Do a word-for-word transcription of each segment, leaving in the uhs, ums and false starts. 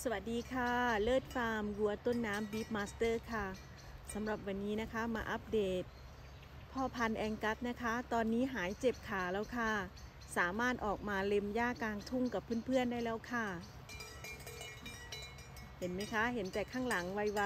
สวัสดีค่ะเลิศฟาร์มวัวต้นน้ำบีฟมาสเตอร์ค่ะสำหรับวันนี้นะคะมาอัปเดตพ่อพันธุ์แองกัสนะคะตอนนี้หายเจ็บขาแล้วค่ะสามารถออกมาเล็มหญ้ากลางทุ่งกับเพื่อนๆได้แล้วค่ะเห็นไหมคะเห็นแต่ข้างหลังไว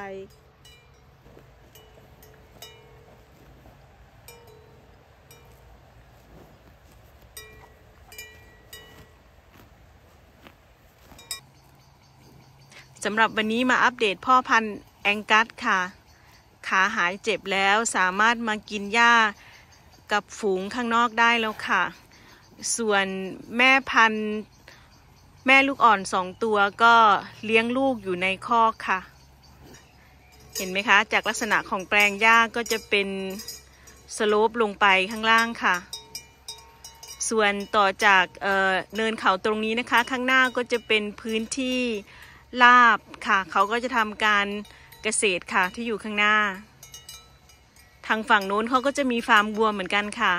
ๆสำหรับวันนี้มาอัปเดตพ่อพันธุ์แองกัสค่ะขาหายเจ็บแล้วสามารถมากินหญ้ากับฝูงข้างนอกได้แล้วค่ะส่วนแม่พันธุ์แม่ลูกอ่อนสองตัวก็เลี้ยงลูกอยู่ในคอกค่ะเห็นไหมคะจากลักษณะของแปลงหญ้าก็จะเป็นสโลปลงไปข้างล่างค่ะส่วนต่อจากเอ่อเนินเขาตรงนี้นะคะข้างหน้าก็จะเป็นพื้นที่ราบค่ะเขาก็จะทำการเกษตรค่ะที่อยู่ข้างหน้าทางฝั่งโน้นเขาก็จะมีฟาร์มวัวเหมือนกันค่ะ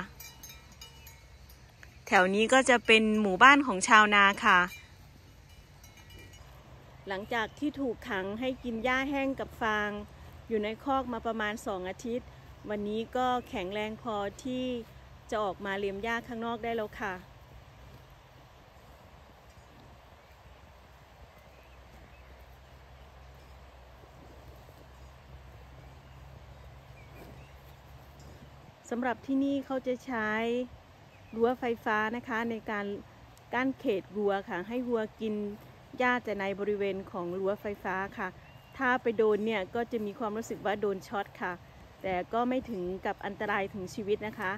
แถวนี้ก็จะเป็นหมู่บ้านของชาวนาค่ะหลังจากที่ถูกขังให้กินหญ้าแห้งกับฟางอยู่ในคอกมาประมาณสองอาทิตย์วันนี้ก็แข็งแรงพอที่จะออกมาเลียมหญ้าข้างนอกได้แล้วค่ะสำหรับที่นี่เขาจะใช้รั้วไฟฟ้านะคะในการกั้นเขตวัวค่ะให้วัวกินหญ้าแต่ในบริเวณของรั้วไฟฟ้าค่ะถ้าไปโดนเนี่ยก็จะมีความรู้สึกว่าโดนช็อตค่ะแต่ก็ไม่ถึงกับอันตรายถึงชีวิตนะคะ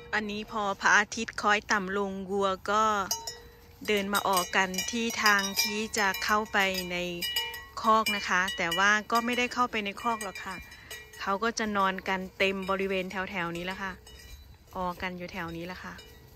อันนี้พอพระอาทิตย์คล้อยต่ำลงวัวก็เดินมาออกกันที่ทางที่จะเข้าไปในคอกนะคะ แต่ว่าก็ไม่ได้เข้าไปในคอกหรอกค่ะเขาก็จะนอนกันเต็มบริเวณแถวๆนี้แล้วค่ะออกกันอยู่แถวนี้แล้วค่ะ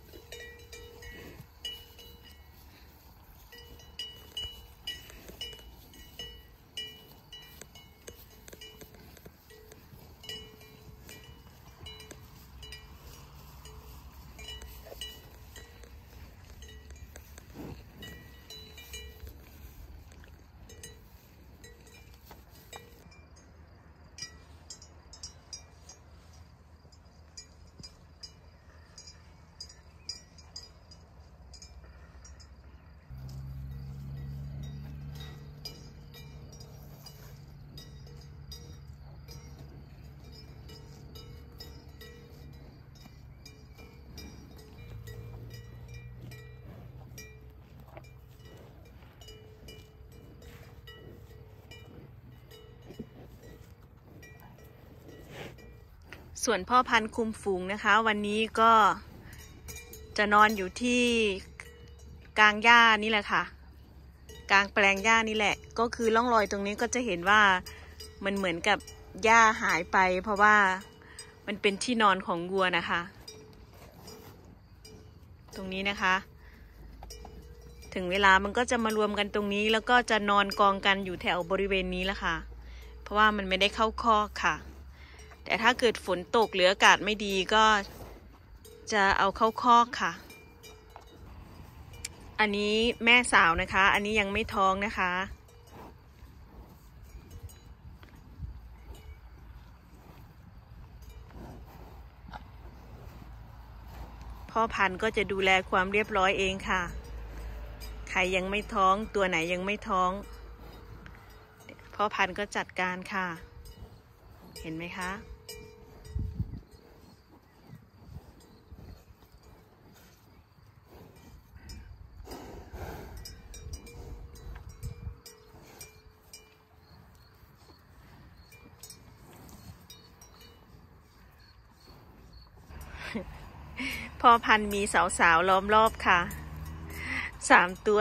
ส่วนพ่อพันธุ์คุมฝูงนะคะวันนี้ก็จะนอนอยู่ที่กลางหญ้านี่แหละค่ะกลางแปลงหญ้านี่แหละก็คือร่องรอยตรงนี้ก็จะเห็นว่ามันเหมือนกับหญ้าหายไปเพราะว่ามันเป็นที่นอนของวัวนะคะตรงนี้นะคะถึงเวลามันก็จะมารวมกันตรงนี้แล้วก็จะนอนกองกันอยู่แถวบริเวณนี้แหละค่ะเพราะว่ามันไม่ได้เข้าคอกค่ะแต่ถ้าเกิดฝนตกหรืออากาศไม่ดีก็จะเอาเข้าคอกค่ะอันนี้แม่สาวนะคะอันนี้ยังไม่ท้องนะคะพ่อพันธุ์ก็จะดูแลความเรียบร้อยเองค่ะใครยังไม่ท้องตัวไหนยังไม่ท้องพ่อพันธุ์ก็จัดการค่ะเห็นไหมคะพ่อพันธุ์มีสาวๆล้อมรอบค่ะสามตัว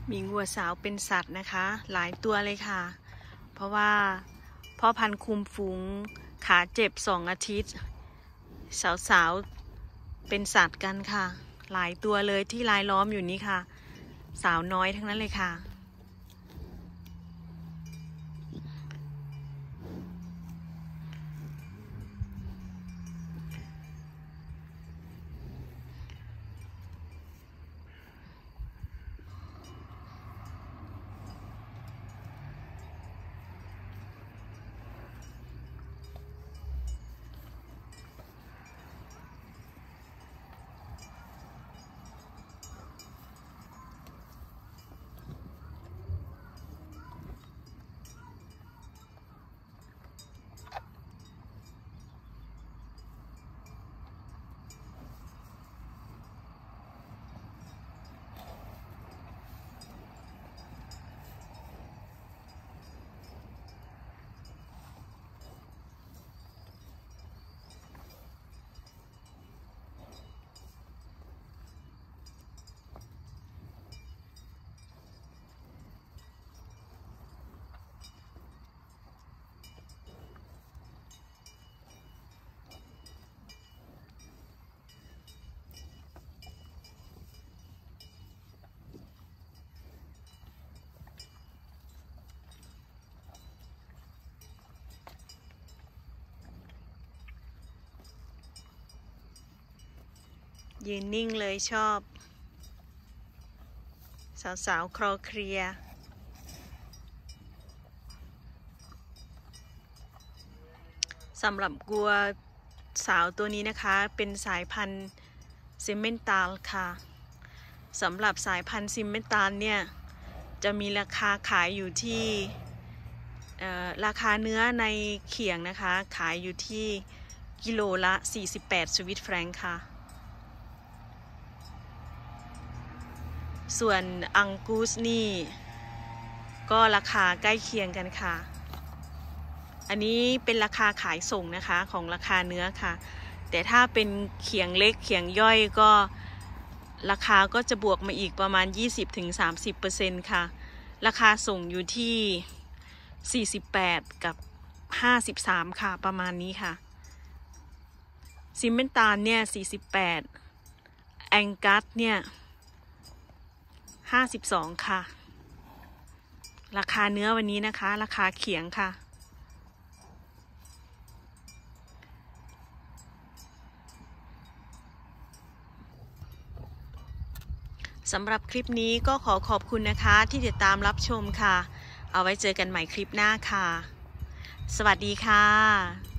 มีงัวสาวเป็นสัตว์นะคะหลายตัวเลยค่ะเพราะว่าพ่อพันธุ์คุมฝูงขาเจ็บสองอาทิตย์สาวๆเป็นสัตว์กันค่ะหลายตัวเลยที่รายล้อมอยู่นี้ค่ะสาวน้อยทั้งนั้นเลยค่ะยืนนิ่งเลยชอบสาวๆคลอเคลียสำหรับกัวสาวตัวนี้นะคะเป็นสายพันธุ์ซิมเมนตาลค่ะสำหรับสายพันธุ์ซิมเมนตาลเนี่ยจะมีราคาขายอยู่ที่ราคาเนื้อในเขียงนะคะขายอยู่ที่กิโลละสี่สิบแปดสวิตแฟรงค์ค่ะส่วนอังกูสนี่ก็ราคาใกล้เคียงกันค่ะอันนี้เป็นราคาขายส่งนะคะของราคาเนื้อค่ะแต่ถ้าเป็นเขียงเล็กเขียงย่อยก็ราคาก็จะบวกมาอีกประมาณ ยี่สิบถึงสามสิบเปอร์เซ็นต์ ค่ะราคาส่งอยู่ที่สี่สิบแปดกับห้าสิบสามค่ะประมาณนี้ค่ะซิมเมนตาลเนี่ยสี่สิบแปดแองกัสเนี่ยห้าสิบสองค่ะราคาเนื้อวันนี้นะคะราคาเขียงค่ะสำหรับคลิปนี้ก็ขอขอบคุณนะคะที่ติดตามรับชมค่ะเอาไว้เจอกันใหม่คลิปหน้าค่ะสวัสดีค่ะ